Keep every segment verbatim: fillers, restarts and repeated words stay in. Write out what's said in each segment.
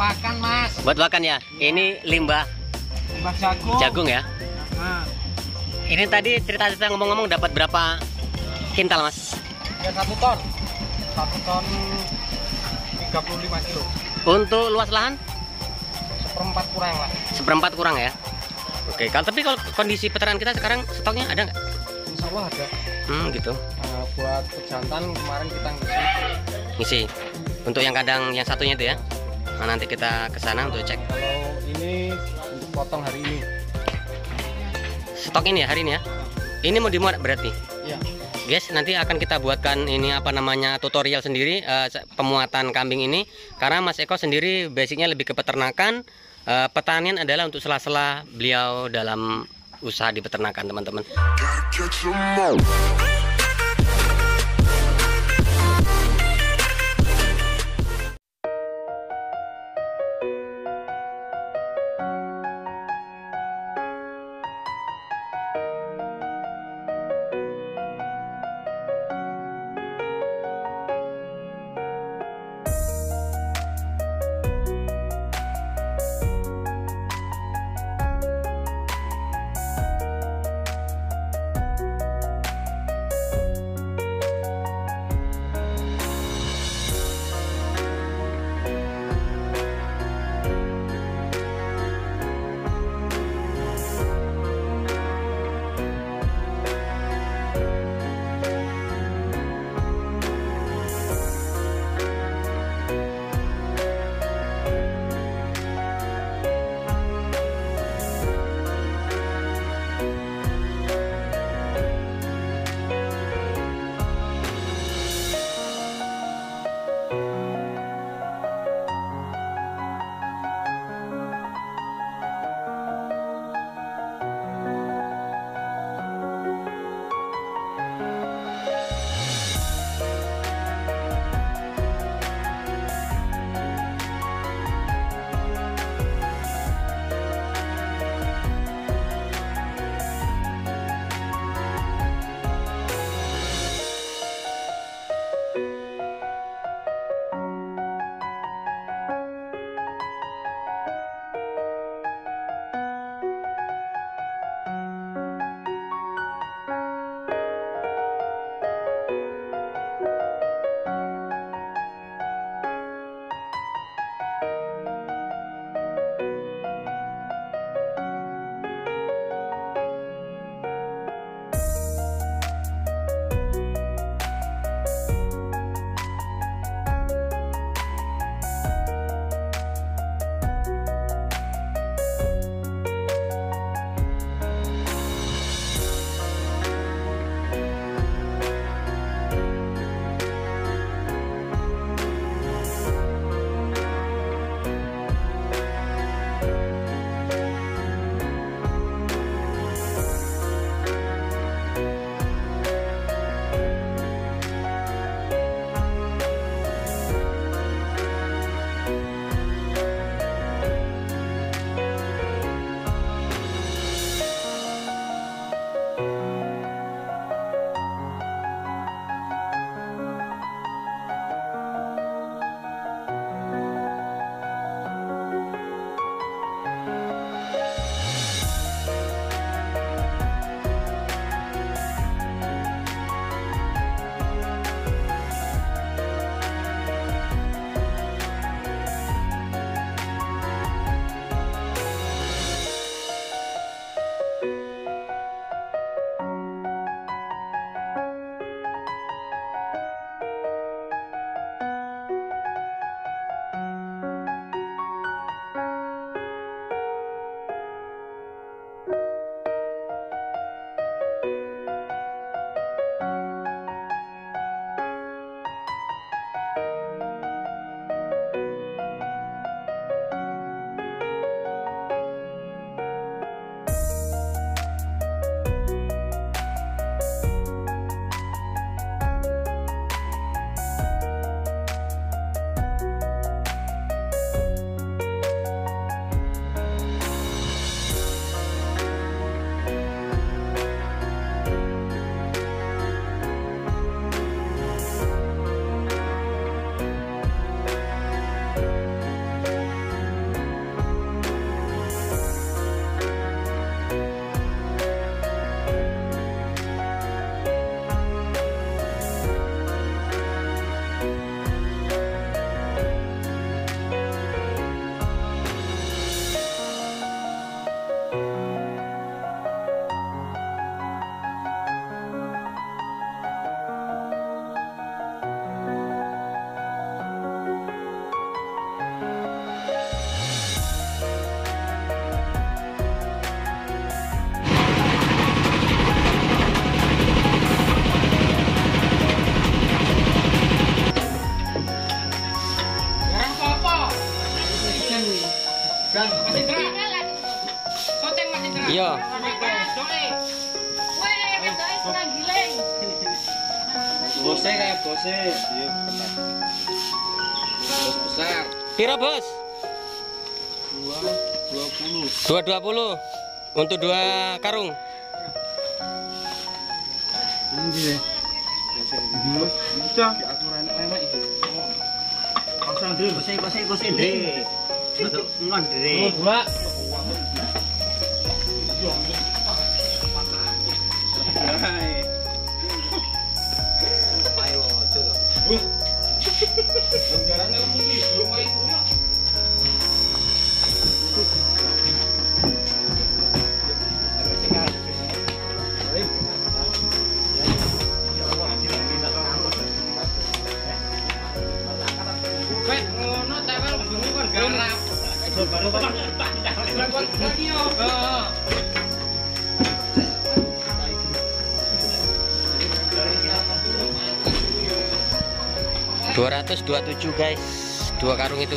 pakan, Mas. Buat pakan ya. Ini limbah Limbah jagung. jagung ya. Nah, Ini tadi cerita-cerita ngomong-ngomong dapat berapa kintal, Mas? ya satu ton. Satu ton tiga puluh lima kilo. Untuk luas lahan Seperempat kurang lah. seperempat kurang ya. Oke, kalau tapi kalau kondisi peternakan kita sekarang stoknya ada nggak? Insya Allah ada. Hmm, gitu. Nah, buat pejantan kemarin kita ngisi. Ngisi. Untuk yang kadang yang satunya itu ya. Nah, nanti kita ke sana untuk cek. Kalau ini untuk potong hari ini. Stok ini ya hari ini ya. Ini mau dimuat berarti. Iya. Guys, nanti akan kita buatkan ini apa namanya tutorial sendiri uh, pemuatan kambing ini karena Mas Eko sendiri basicnya lebih ke peternakan. Uh, pertanian adalah untuk sela-sela beliau dalam usaha di peternakan, teman-teman. Bose kayak bose. Bos besar. Piro, Bos? Dua dua puluh. Dua dua puluh untuk dua karung. Ini deh. Bisa. Aturan enak iki. Langsung deh. Bose bose bose deh. Duduk ngon deh. Dua. Hai. Ayo, coba. Uh. Gambarannya lagi belum main pula. Baik, ngono tawel bengi kon garap. Baru lagi yo. dua ratus dua puluh tujuh guys, dua karung itu.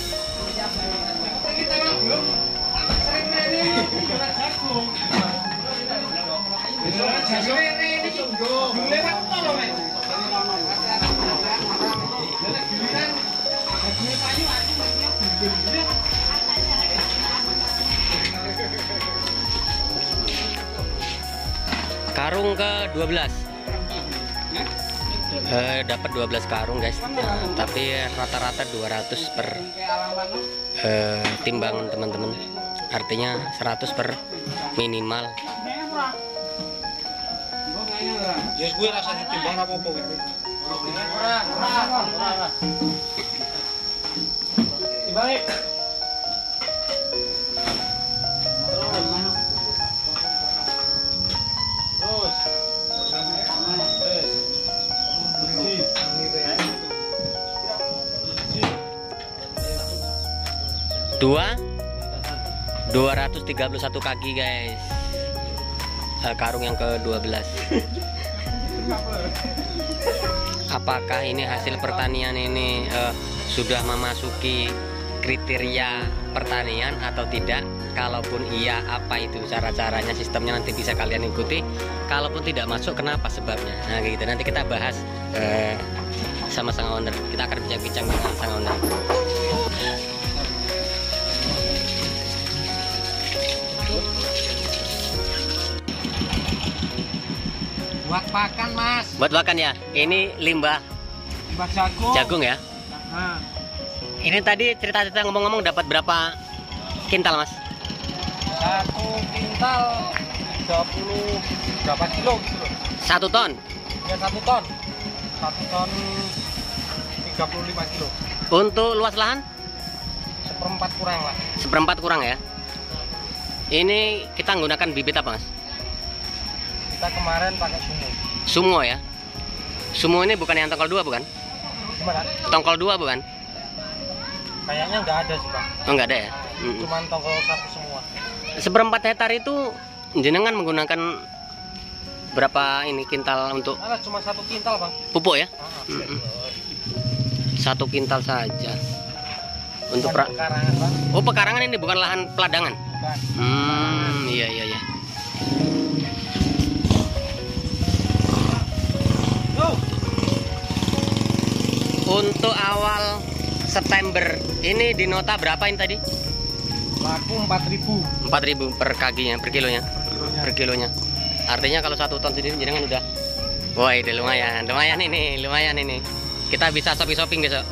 Karung ke dua belas. Uh, dapat dua belas karung guys, uh, tapi rata-rata dua ratus per uh, timbangan teman-teman, artinya seratus per minimal. Yes, gue rasanya timbang apa-apa gitu. Dibalik. Terus. Dua dua ratus tiga puluh satu kaki guys, uh, karung yang ke dua belas. Apakah ini hasil pertanian ini uh, sudah memasuki kriteria pertanian atau tidak? Kalaupun iya, apa itu cara-caranya, sistemnya nanti bisa kalian ikuti. Kalaupun tidak masuk, kenapa sebabnya? Nah gitu, nanti kita bahas uh, sama sang owner. Kita akan bincang-bincang dengan sang owner. Buat pakan mas. Buat makan ya. Ini limbah. Limbah jagung. Jagung ya. Nah. Ini tadi cerita-cerita ngomong-ngomong dapat berapa kintal mas? Satu kintal tiga puluh berapa kilo gitu loh. Satu ton. Ya satu ton. Satu ton tiga puluh lima kilo. Untuk luas lahan? Seperempat kurang lah. Seperempat kurang ya. Ini kita menggunakan bibit apa mas? Kita kemarin pakai sumo. Sumo ya. Sumo ini bukan yang tongkol dua bukan? Gimana? Tongkol dua bukan? Kayaknya nggak ada sih pak. Oh nggak ada ya. Mm-mm. Cuman tongkol satu semua. Seperempat hektar itu jenengan menggunakan berapa ini kintal untuk? Alah, cuma satu kintal bang. Pupuk ya? Ah, Mm-mm. Satu kintal saja. Untuk pra... pekarangan bang. Oh pekarangan ini bukan lahan peladangan. Bukan. Hmm, iya iya iya. Untuk awal September ini di nota berapa ini tadi? Laku empat ribu. empat ribu per kakinya, per kilonya. Kilonya. Per kilonya. Artinya kalau satu ton sendiri jangan udah. Wah, ini lumayan, lumayan ini, lumayan ini. Kita bisa shopping-shopping besok.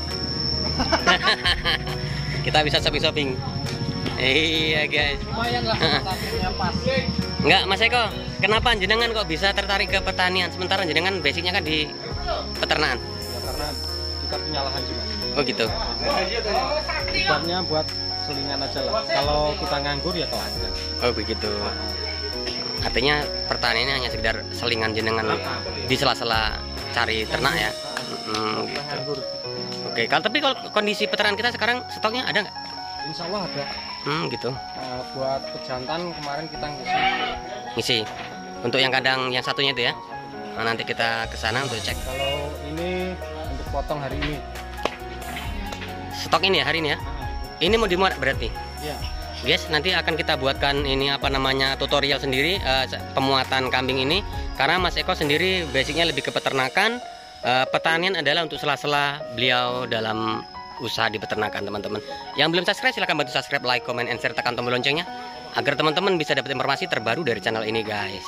Kita bisa shopping-shopping. Iya, guys. Lumayan lah hasilnya pas. Enggak, Mas Eko, kenapa jenengan kok bisa tertarik ke pertanian sementara jenengan basicnya kan di peternakan? Ya karena kita punya lahan juga. Oh gitu. Sebabnya buat selingan aja lah. Kalau kita nganggur ya telanjang. Oh begitu. Artinya pertanian ini hanya sekedar selingan jenengan di sela-sela cari ternak ya. Hmm, gitu. Nganggur. Oke, kalau tapi kalau kondisi peternakan kita sekarang stoknya ada nggak? Insya Allah ada. Hmm, gitu. Nah, buat pejantan kemarin kita ngisi. Ngisi. Untuk yang kandang yang satunya itu ya. Nah, nanti kita ke sana untuk cek. Kalau ini untuk potong hari ini. Stok ini ya hari ini ya. Ini mau dimuat berarti. Iya. guys, nanti akan kita buatkan ini apa namanya tutorial sendiri uh, pemuatan kambing ini, karena Mas Eko sendiri basicnya lebih ke peternakan. uh, Pertanian adalah untuk sela-sela beliau dalam usaha di peternakan, teman-teman. Yang belum subscribe silahkan bantu subscribe, like, comment, and share, tekan tombol loncengnya agar teman-teman bisa dapat informasi terbaru dari channel ini, guys.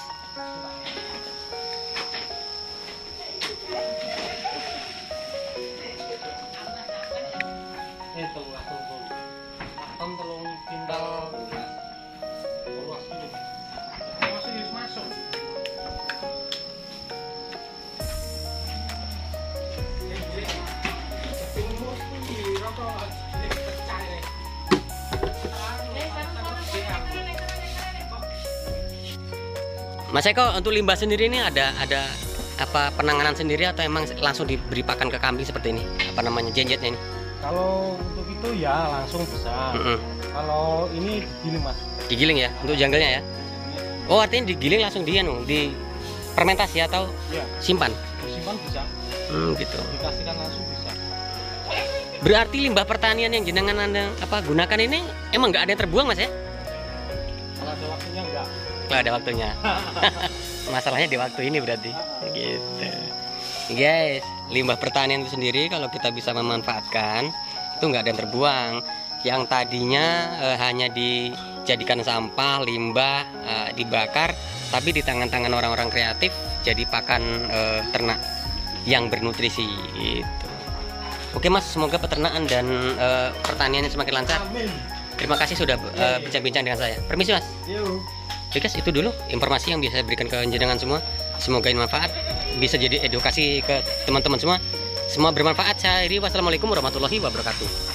Mas Eko, untuk limbah sendiri ini ada ada apa penanganan sendiri atau emang langsung diberi pakan ke kambing seperti ini? Apa namanya jenjetnya ini? Kalau untuk itu ya langsung bisa. Mm -mm. Kalau ini digiling mas. Digiling ya, untuk janggalnya ya. Oh artinya digiling langsung dia anu, di fermentasi atau ya. simpan? Simpan bisa. Hmm, gitu. Dikasihkan langsung bisa. Berarti limbah pertanian yang jenengan anda apa gunakan ini emang nggak ada yang terbuang mas ya? Kalau ada waktunya enggak. Kalau ada waktunya. Masalahnya di waktu ini berarti. Gitu. Guys, limbah pertanian itu sendiri kalau kita bisa memanfaatkan itu nggak ada yang terbuang. Yang tadinya eh, hanya dijadikan sampah, limbah, eh, dibakar, tapi di tangan-tangan orang-orang kreatif jadi pakan eh, ternak yang bernutrisi gitu. Oke mas, semoga peternakan dan eh, pertaniannya semakin lancar. Terima kasih sudah eh, bincang-bincang dengan saya. Permisi mas. Oke guys, itu dulu informasi yang bisa saya berikan ke jenengan semua. Semoga ini manfaat, bisa jadi edukasi ke teman-teman semua. Semua bermanfaat. Saya Iri, wassalamualaikum warahmatullahi wabarakatuh.